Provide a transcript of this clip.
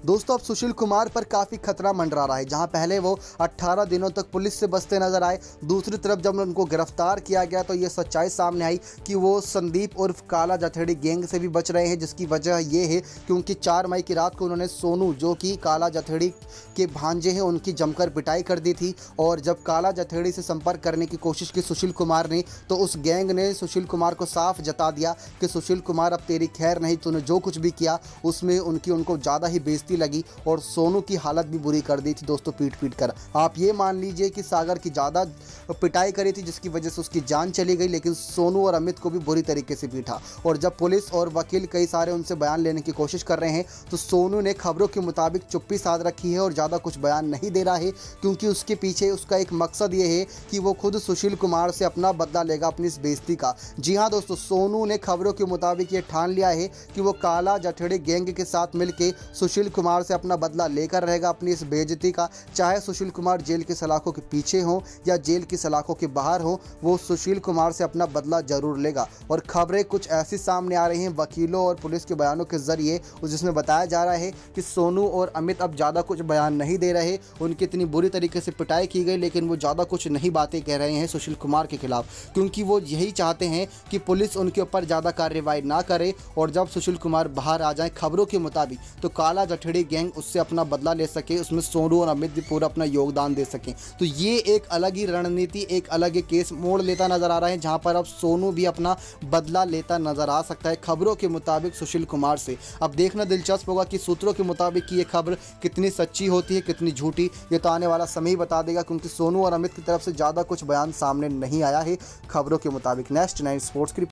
दोस्तों अब सुशील कुमार पर काफ़ी खतरा मंडरा रहा है। जहां पहले वो 18 दिनों तक पुलिस से बचते नजर आए, दूसरी तरफ जब उनको गिरफ्तार किया गया तो ये सच्चाई सामने आई कि वो संदीप उर्फ काला जथेड़ी गैंग से भी बच रहे हैं। जिसकी वजह ये है कि उनकी 4 मई की रात को उन्होंने सोनू, जो कि काला जथेड़ी के भांजे हैं, उनकी जमकर पिटाई कर दी थी। और जब काला जथेड़ी से संपर्क करने की कोशिश की सुशील कुमार ने, तो उस गैंग ने सुशील कुमार को साफ जता दिया कि सुशील कुमार अब तेरी खैर नहीं, तूने जो कुछ भी किया उसमें उनको ज़्यादा ही बेइज्जती लगी और सोनू की हालत भी बुरी कर दी थी दोस्तों, पीट कर। आप ये मान लीजिए कि सागर की ज़्यादा पिटाई करी थी जिसकी वजह से उसकी जान चली गई, लेकिन सोनू और अमित को भी बुरी तरीके से पीटा। और जब पुलिस और वकील कई सारे उनसे बयान लेने की कोशिश कर रहे हैं तो सोनू ने खबरों के मुताबिक चुप्पी साध रखी है और ज़्यादा कुछ बयान नहीं दे रहा है, क्योंकि उसके पीछे उसका एक मकसद ये है कि वो खुद सुशील कुमार से अपना बदला लेगा अपनी इस बेइज्जती का। जी हाँ दोस्तों, सोनू ने खबरों के मुताबिक ये ठान लिया है कि वो काला जठेड़ी गैंग के साथ मिलकर सुशील कुमार से अपना बदला लेकर रहेगा अपनी इस बेइज्जती का। चाहे सुशील कुमार जेल की सलाखों के पीछे हो या जेल की सलाखों के बाहर हो, वो सुशील कुमार से अपना बदला जरूर लेगा। और खबरें कुछ ऐसी सामने आ रही हैं वकीलों और पुलिस के बयानों के जरिए, जिसमें बताया जा रहा है कि सोनू और अमित अब ज़्यादा कुछ बयान नहीं दे रहे। उनकी इतनी बुरी तरीके से पिटाई की गई, लेकिन वो ज़्यादा कुछ नहीं बातें कह रहे हैं सुशील कुमार के खिलाफ, क्योंकि वो यही चाहते हैं कि पुलिस उनके ऊपर ज़्यादा कार्रवाई ना करे। और जब सुशील कुमार बाहर आ जाए खबरों के मुताबिक, तो काला जठेड़ी गैंग उससे अपना बदला ले सके, उसमें सोनू और अमित भी पूरा अपना योगदान दे सकें। तो ये एक अलग ही रणनीति, एक अलग ही केस मोड़ लेता नजर आ रहा है, जहां पर अब सोनू भी अपना बदला लेता नजर आ सकता है खबरों के मुताबिक सुशील कुमार से। अब देखना दिलचस्प होगा कि सूत्रों के मुताबिक कि ये खबर कितनी सच्ची होती है, कितनी झूठी, ये तो आने वाला समय ही बता देगा, क्योंकि सोनू और अमित की तरफ से ज़्यादा कुछ बयान सामने नहीं आया है खबरों के मुताबिक। नेक्स्ट 9 स्पोर्ट्स की